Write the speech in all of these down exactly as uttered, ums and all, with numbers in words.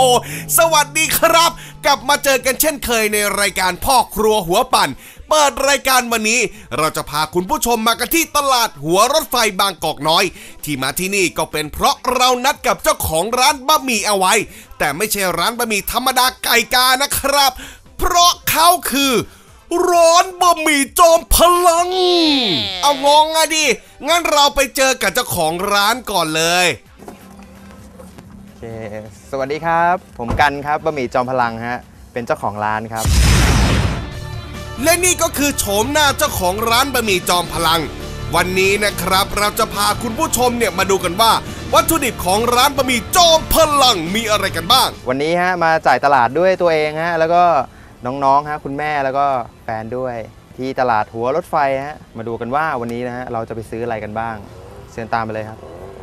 สวัสดีครับกลับมาเจอกันเช่นเคยในรายการพ่อครัวหัวปั่นเปิดรายการวันนี้เราจะพาคุณผู้ชมมากันที่ตลาดหัวรถไฟบางกอกน้อยที่มาที่นี่ก็เป็นเพราะเรานัดกับเจ้าของร้านบะหมี่เอาไว้แต่ไม่ใช่ร้านบะหมี่ธรรมดาไก่กานะครับเพราะเขาคือร้านบะหมี่จอมพลังเอางงอะดิงั้นเราไปเจอกับเจ้าของร้านก่อนเลยโอเคสวัสดีครับผมกันครับบะหมี่จอมพลังฮะเป็นเจ้าของร้านครับและนี่ก็คือโฉมหน้าเจ้าของร้านบะหมี่จอมพลังวันนี้นะครับเราจะพาคุณผู้ชมเนี่ยมาดูกันว่าวัตถุดิบของร้านบะหมี่จอมพลังมีอะไรกันบ้างวันนี้ฮะมาจ่ายตลาดด้วยตัวเองฮะแล้วก็น้องๆฮะคุณแม่แล้วก็แฟนด้วยที่ตลาดหัวรถไฟฮะมาดูกันว่าวันนี้นะฮะเราจะไปซื้ออะไรกันบ้างเชิญตามไปเลยครับ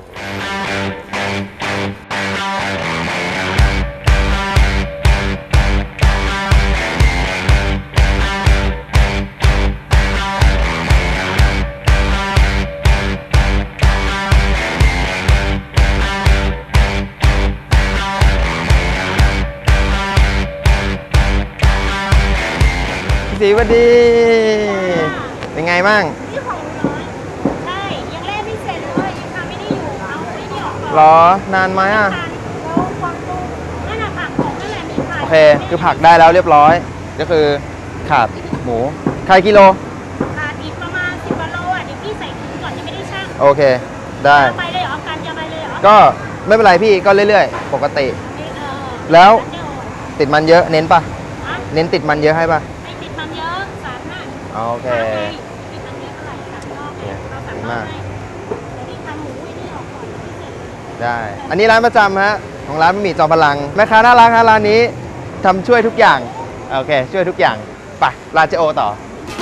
สีวัสดีเป็นไงบ้างนี่ของน้อยใช่ยังเล่นไม่เสร็จเลยยังทำไม่ได้อยู่เอาไม่ได้ออกก่อนหรอนานไหมอ่ะแล้วความตู้นั่นแหละผักของนั่นแหละมีขายโอเคคือผักได้แล้วเรียบร้อยก็คือขาดหมูใครกิโลขาดอีกประมาณสิบกิโลอ่ะเดี๋ยวพี่ใส่ถุงก่อนยังไม่ได้ชั่งโอเคได้ไปเลยเหรอกันจะไปเลยเหรอก็ไม่เป็นไรพี่ก็เรื่อยๆปกติแล้วติดมันเยอะเน้นปะเน้นติดมันเยอะให้ปะโอเคดีมากได้อันนี้ร้านประจำฮะของร้านบะหมี่จอมพลังแม่ค้าน่ารักฮะร้านนี้ทำช่วยทุกอย่างโอเคช่วยทุกอย่างไปร้านเจโอต่อ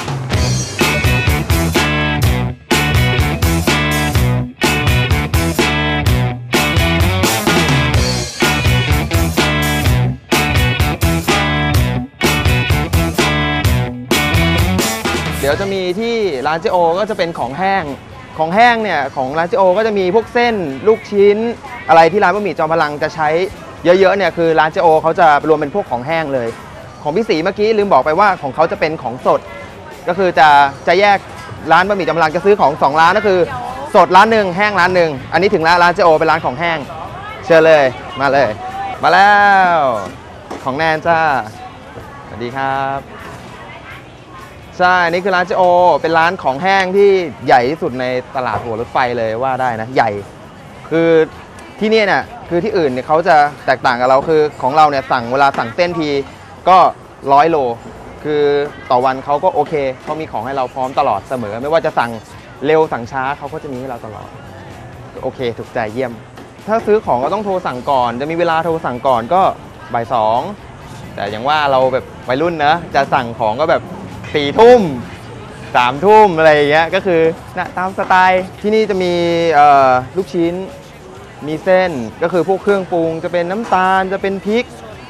เดี๋ยวจะมีที่ร้านเจโอก็จะเป็นของแห้งของแห้งเนี่ยของร้านเจโอก็จะมีพวกเส้นลูกชิ้นอะไรที่ร้านบะหมี่จอมพลังจะใช้เยอะๆเนี่ยคือร้านเจโอเขาจะรวมเป็นพวกของแห้งเลยของพี่ศรีเมื่อกี้ลืมบอกไปว่าของเขาจะเป็นของสดก็คือจะจะแยกร้านบะหมี่จอมพลังจะซื้อของสองร้านก็คือสดร้านหนึ่งแห้งร้านหนึ่งอันนี้ถึงร้านร้านเจโอเป็นร้านของแห้งเชิญเลยมาเลยมาแล้วของแนนจ้าสวัสดีครับใช่นี่คือร้านเจโอเป็นร้านของแห้งที่ใหญ่ที่สุดในตลาดหัวรถไฟเลยว่าได้นะใหญ่คือที่นี่เนี่ยคือที่อื่นเนี่ยเขาจะแตกต่างกับเราคือของเราเนี่ยสั่งเวลาสั่งเส้นทีก็ร้อยโลคือต่อวันเขาก็โอเคเขามีของให้เราพร้อมตลอดเสมอไม่ว่าจะสั่งเร็วสั่งช้าเขาก็จะมีให้เราตลอดโอเคถูกใจเยี่ยมถ้าซื้อของก็ต้องโทรสั่งก่อนจะมีเวลาโทรสั่งก่อนก็บ่ายสองแต่อย่างว่าเราแบบวัยรุ่นนะจะสั่งของก็แบบสี่ทุ่มสามทุ่มอะไรอย่างเงี้ยก็คือนะตามสไตล์ที่นี่จะมีลูกชิ้นมีเส้นก็คือพวกเครื่องปรุงจะเป็นน้ำตาลจะเป็นพริก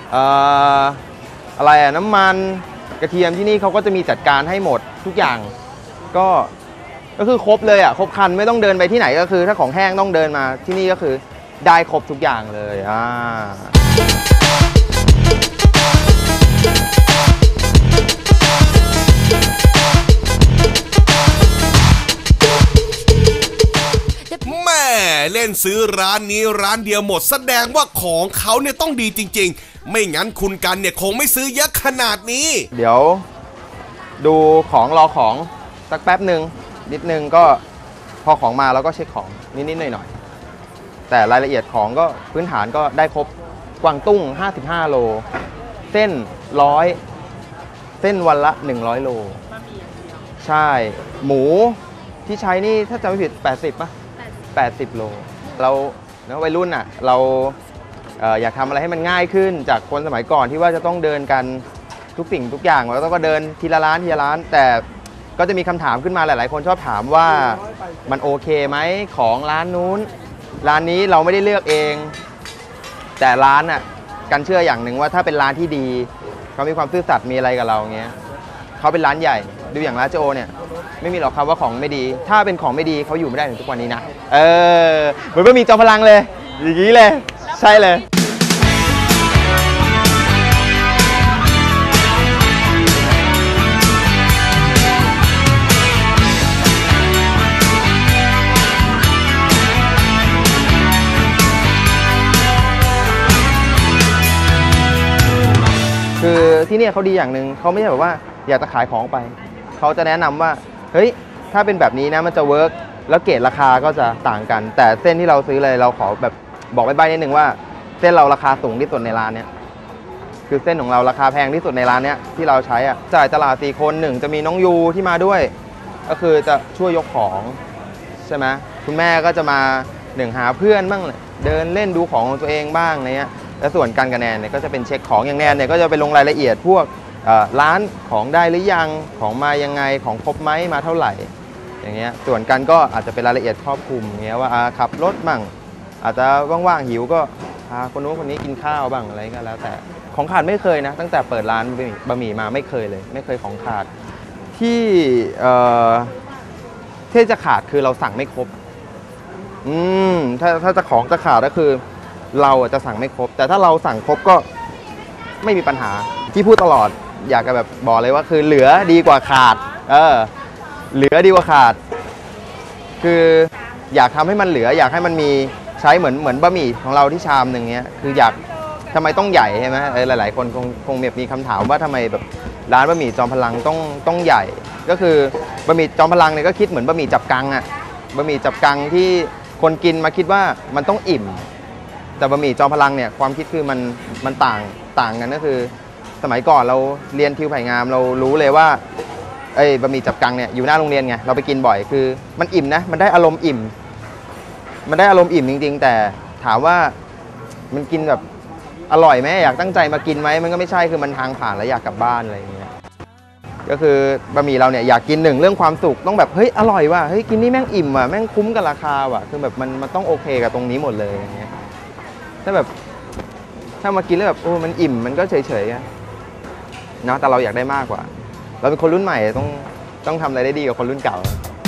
อะไรอะน้ำมันกระเทียมที่นี่เขาก็จะมีจัดการให้หมดทุกอย่างก็ก็คือครบเลยอ่ะครบคันไม่ต้องเดินไปที่ไหนก็คือถ้าของแห้งต้องเดินมาที่นี่ก็คือได้ครบทุกอย่างเลยอ่าเล่นซื้อร้านนี้ร้านเดียวหมดแสดงว่าของเขาเนี่ยต้องดีจริงๆไม่งั้นคุณกันเนี่ยคงไม่ซื้อเยอะขนาดนี้เดี๋ยวดูของรอของสักแป๊บหนึ่งนิดนึงก็พอของมาแล้วก็เช็คของนิดๆหน่อยๆแต่รายละเอียดของก็พื้นฐานก็ได้ครบกวางตุ้งห้าสิบห้าโลเส้นร้อยเส้นวันละหนึ่งร้อยโลใช่หมูที่ใช้นี่ถ้าจำไม่ผิดแปดสิบป่ะแปดสิบโลเราเนาะวัยรุ่นอ่ะเราเอ่ออยากทำอะไรให้มันง่ายขึ้นจากคนสมัยก่อนที่ว่าจะต้องเดินกันทุกสิ่งทุกอย่างแล้วก็เดินทีละร้านทีละร้านแต่ก็จะมีคำถามขึ้นมาหลายๆคนชอบถามว่ามันโอเคไหมของร้านนู้นร้านนี้เราไม่ได้เลือกเองแต่ร้านอ่ะกันเชื่ออย่างหนึ่งว่าถ้าเป็นร้านที่ดีเขามีความซื่อสัตย์มีอะไรกับเราเงี้ยเขาเป็นร้านใหญ่ดูอย่างร้านเจโอเนี่ยไม่มีหรอกครับว่าของไม่ดีถ้าเป็นของไม่ดีเขาอยู่ไม่ได้ถึงทุกวันนี้นะเออเหมือนว่ามีจอมพลังเลยอย่างนี้เลยใช่เลยเที่นี่เขาดีอย่างหนึ่งเขาไม่ใช่แบบว่าอยากจะขายของไปเขาจะแนะนำว่าเฮ้ยถ้าเป็นแบบนี้นะมันจะเวิร์กแล้วเกรดราคาก็จะต่างกันแต่เส้นที่เราซื้อเลยเราขอแบบบอกใบ้ๆนิดนึงว่าเส้นเราราคาสูงที่สุดในร้านเนี้ยคือเส้นของเราราคาแพงที่สุดในร้านเนี้ยที่เราใช้อ่ะจ่ายตลาดสี่คนหนึ่งจะมีน้องยูที่มาด้วยก็คือจะช่วยยกของใช่ไหมคุณแม่ก็จะมาหนึ่งหาเพื่อนบ้างเดินเล่นดูของของตัวเองบ้างอะไรเงี้ยและส่วนการกับแนนเนี่ยก็จะเป็นเช็คของอย่างแนนเนี่ยก็จะไปลงรายละเอียดพวกร้านของได้หรือยังของมายังไงของครบไหมมาเท่าไหร่อย่างเงี้ยส่วนกันก็อาจจะเป็นรายละเอียดครอบคลุมเงี้ยว่าขับรถบ้างอาจจะว่างๆหิวก็พาคนนู้นคนนี้กินข้าวบ้างอะไรก็แล้วแต่ของขาดไม่เคยนะตั้งแต่เปิดร้านบะหมี่มาไม่เคยเลยไม่เคยของขาดที่ที่จะขาดคือเราสั่งไม่ครบอืมถ้าถ้าจะของจะขาดก็คือเราจะสั่งไม่ครบแต่ถ้าเราสั่งครบก็ไม่มีปัญหาที่พูดตลอดอยากจะแบบบอกเลยว่าคือเหลือดีกว่าขาดเออเหลือดีกว่าขาดคืออยากทำให้มันเหลืออยากให้มันมีใช้เหมือนเหมือนบะหมี่ของเราที่ชามหนึ่งเนี้ยคืออยากทำไมต้องใหญ่ใช่ไหมเออหลายๆคนคงคงมีคำถามว่าทำไมแบบร้านบะหมี่จอมพลังต้องต้องใหญ่ก็คือบะหมี่จอมพลังเนี่ยก็คิดเหมือนบะหมี่จับกังอะบะหมี่จับกังที่คนกินมาคิดว่ามันต้องอิ่มแต่บะหมี่จอมพลังเนี่ยความคิดคือมันมันต่างต่างกันก็คือสมัยก่อนเราเรียนทิวไผ่งามเรารู้เลยว่าไอ้บะหมี่จับกังเนี่ยอยู่หน้าโรงเรียนไงเราไปกินบ่อยคือมันอิ่มนะมันได้อารมณ์อิ่มมันได้อารมณ์อิ่มจริงๆแต่ถามว่ามันกินแบบอร่อยไหมอยากตั้งใจมากินไหมมันก็ไม่ใช่คือมันทางผ่านแล้วอยากกลับบ้านอะไรอย่างเงี้ยก็คือบะหมี่เราเนี่ยอยากกินหนึ่งเรื่องความสุขต้องแบบเฮ้ยอร่อยว่ะเฮ้ยกินนี่แม่งอิ่มว่ะแม่งคุ้มกับราคาว่ะคือแบบมันมันต้องโอเคกับตรงนี้หมดเลยอย่างเงี้ยถ้าแบบถ้ามากินแล้วแบบโอ้มันอิ่มมันก็เฉยๆนะแต่เราอยากได้มากกว่าเราเป็นคนรุ่นใหม่ต้องต้องทำอะไรได้ดีกว่าคนรุ่นเก่า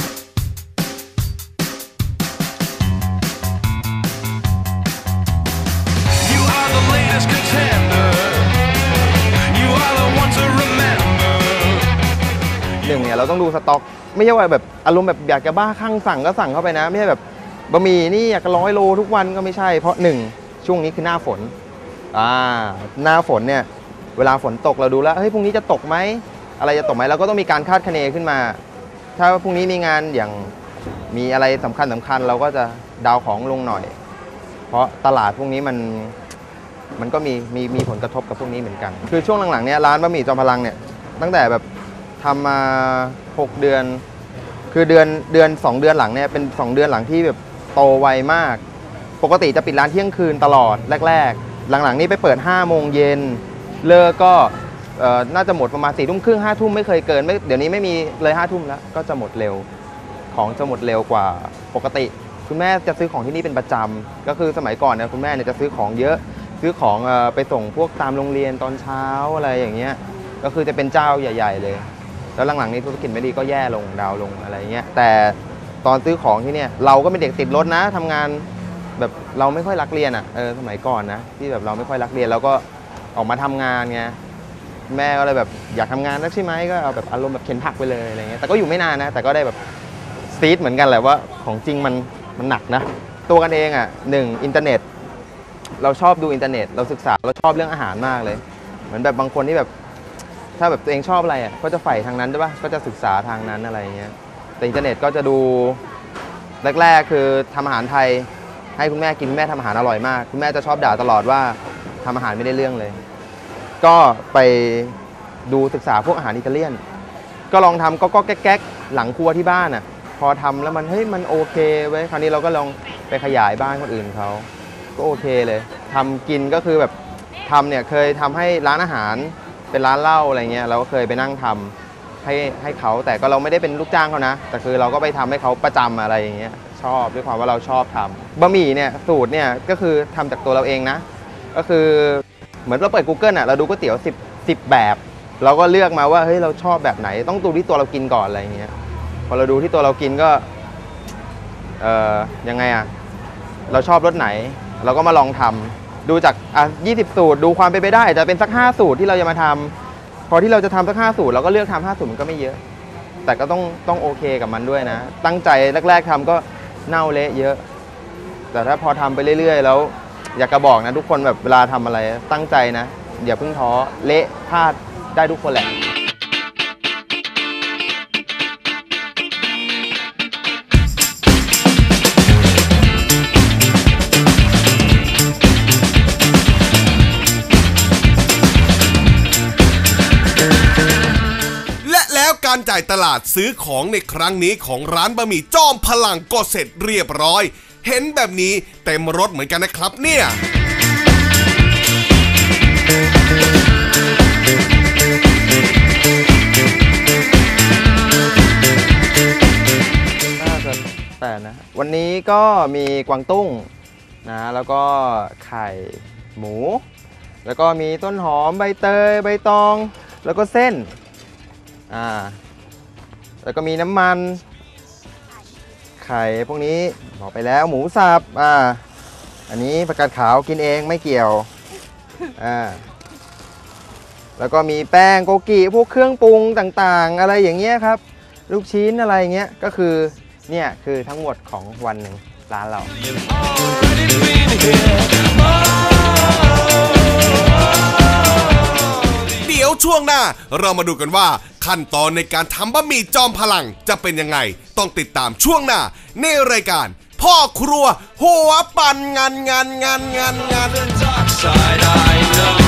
หนึ่งเนี่ยเราต้องดูสต็อกไม่ใช่ว่าแบบอารมณ์แบบอยากจะบ้าคลั่งสั่งก็สั่งเข้าไปนะไม่ใช่แบบบะหมี่นี่อยากร้อยโลทุกวันก็ไม่ใช่เพราะหนึ่งช่วงนี้คือหน้าฝนอ่าหน้าฝนเนี่ยเวลาฝนตกเราดูแล้วเฮ้ยพรุ่งนี้จะตกไหมอะไรจะตกไหมเราก็ต้องมีการคาดคะเนขึ้นมาถ้าพรุ่งนี้มีงานอย่างมีอะไรสำคัญสำคัญเราก็จะดาวของลงหน่อยเพราะตลาดพวกนี้มันมันก็มีมีมีผลกระทบกับพวกนี้เหมือนกันคือช่วงหลังๆเนี่ยร้านบะหมี่จอมพลังเนี่ยตั้งแต่แบบทำมาหกเดือนคือเดือนเดือนสองเดือนหลังเนี่ยเป็นสองเดือนหลังที่แบบโตไวมากปกติจะปิดร้านเที่ยงคืนตลอดแรกๆหลังๆนี่ไปเปิดห้าโมงเย็นเลิกก็น่าจะหมดประมาณสี่ทุ่มครึ่งห้าทุ่มไม่เคยเกินไม่เดี๋ยวนี้ไม่มีเลยห้าทุ่มแล้วก็จะหมดเร็วของจะหมดเร็วกว่าปกติคุณแม่จะซื้อของที่นี่เป็นประจำก็คือสมัยก่อนเนี่ยคุณแม่เนี่ยจะซื้อของเยอะซื้อของไปส่งพวกตามโรงเรียนตอนเช้าอะไรอย่างเงี้ยก็คือจะเป็นเจ้าใหญ่ๆเลยแล้วหลังๆนี้ธุรกิจไม่ดีก็แย่ลงดาวลงอะไรเงี้ยแต่ตอนซื้อของที่เนี่ยเราก็เป็นเด็กติดรถนะทำงานแบบเราไม่ค่อยรักเรียนอ่ะเออสมัยก่อนนะที่แบบเราไม่ค่อยรักเรียนแล้วก็ออกมาทำงานไงแม่ก็เลยแบบอยากทำงานนักใช่ไหมก็เอาแบบอารมณ์แบบเข็นผักไปเลยอะไรเงี้ยแต่ก็อยู่ไม่นานนะแต่ก็ได้แบบซีดเหมือนกันแหละว่าของจริงมันมันหนักนะตัวกันเองอ่ะหนึ่งอินเทอร์เน็ตเราชอบดูอินเทอร์เน็ตเราศึกษาเราชอบเรื่องอาหารมากเลยเหมือนแบบบางคนที่แบบถ้าแบบตัวเองชอบอะไรอ่ะก็จะใฝ่ทางนั้นใช่ปะก็จะศึกษาทางนั้นอะไรเงี้ยแต่อินเทอร์เน็ตก็จะดูแรกๆคือทำอาหารไทยให้คุณแม่กินแม่ทำอาหารอร่อยมากคุณแม่จะชอบด่าตลอดว่าทำอาหารไม่ได้เรื่องเลยก็ไปดูศึกษาพวกอาหารอิตาเลียนก็ลองทำก็ก็แก๊กๆหลังครัวที่บ้านอ่ะพอทำแล้วมันเฮ้ยมันโอเคเว้ยคราวนี้เราก็ลองไปขยายบ้านคนอื่นเขาก็โอเคเลยทำกินก็คือแบบทำเนี่ยเคยทำให้ร้านอาหารเป็นร้านเหล้าอะไรเงี้ยเราก็เคยไปนั่งทำให้ให้เขาแต่ก็เราไม่ได้เป็นลูกจ้างเขานะแต่คือเราก็ไปทำให้เขาประจำอะไรอย่างเงี้ยชอบด้วยความว่าเราชอบทำบะหมี่เนี่ยสูตรเนี่ยก็คือทำจากตัวเราเองนะก็คือเหมือนเราเปิด Google อ่ะเราดูก๋วยเตี๋ยวสิบ สิบแบบเราก็เลือกมาว่าเฮ้ยเราชอบแบบไหนต้องดูที่ตัวเรากินก่อนอะไรเงี้ยพอเราดูที่ตัวเรากินก็เอ่อยังไงอ่ะเราชอบรสไหนเราก็มาลองทำดูจากอ่ะยี่สิบสูตรดูความเป็นไปได้จะเป็นสักห้าสูตรที่เราจะมาทำพอที่เราจะทำสักห้าสูตรเราก็เลือกทำห้าสูตรมันก็ไม่เยอะแต่ก็ต้องต้องโอเคกับมันด้วยนะตั้งใจแรกๆทำก็เน่าเละเยอะแต่ถ้าพอทำไปเรื่อยๆแล้วอยากจะบอกนะทุกคนแบบเวลาทำอะไรตั้งใจนะอย่าเพิ่งท้อเละพลาดได้ทุกคนแหละการจ่ายตลาดซื้อของในครั้งนี้ของร้านบะหมี่จอมพลังก็เสร็จเรียบร้อยเห็นแบบนี้เต็มรถเหมือนกันนะครับเนี่ยน่าจะแต่นะวันนี้ก็มีกวางตุ้งนะแล้วก็ไข่หมูแล้วก็มีต้นหอมใบเตยใบตองแล้วก็เส้นอ่าแล้วก็มีน้ำมันไข่พวกนี้บอกไปแล้วหมูสับอ่าอันนี้ผักกาดขาวกินเองไม่เกี่ยวอ่าแล้วก็มีแป้งโกกิพวกเครื่องปรุงต่างๆอะไรอย่างเงี้ยครับลูกชิ้นอะไรอย่างเงี้ยก็คือเนี่ยคือทั้งหมดของวันหนึ่งร้านเราเดี๋ยวช่วงหน้าเรามาดูกันว่าขั้นตอนในการทำบะหมี่จอมพลังจะเป็นยังไงต้องติดตามช่วงหน้าในรายการพ่อครัวหัวปั่นงานงานงานงานงาน